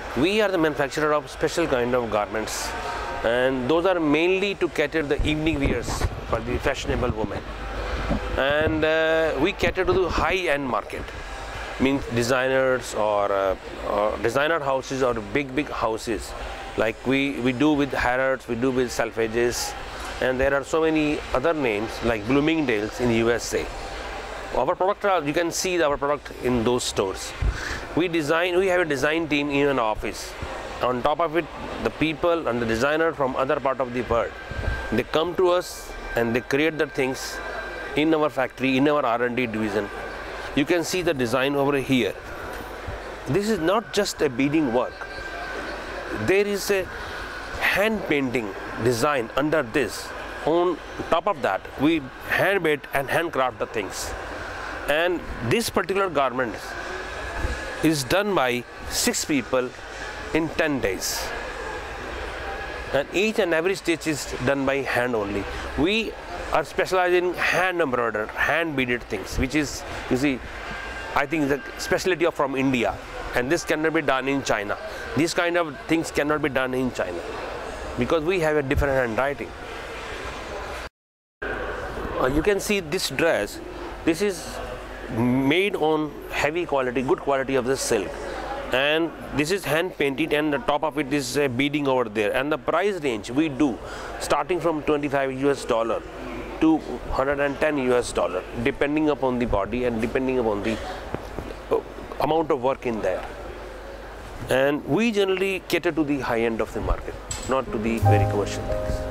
We are the manufacturer of special kind of garments, and those are mainly to cater the evening wears for the fashionable women. And we cater to the high-end market, means designers or designer houses or big houses. Like we do with Harrods, we do with Selfridges, and there are so many other names like Bloomingdale's in USA. Our product, you can see our product in those stores. We have a design team in an office. On top of it, the people and the designer from other part of the world, they come to us and they create the things in our factory, in our R&D division. You can see the design over here. This is not just a beading work. There is a hand painting design under this. On top of that, we hand made and handcraft the things. And this particular garment is done by 6 people in 10 days. And each and every stitch is done by hand only. We are specialized in hand embroidered, hand beaded things, which is, you see, I think the specialty of from India. And this cannot be done in China. These kind of things cannot be done in China because we have a different handwriting. You can see this dress. This is made on heavy quality, good quality of the silk, and this is hand painted, and the top of it is beading over there. And the price range we do starting from $25 to $110, depending upon the body and depending upon the amount of work in there. And we generally cater to the high end of the market, not to the very commercial things.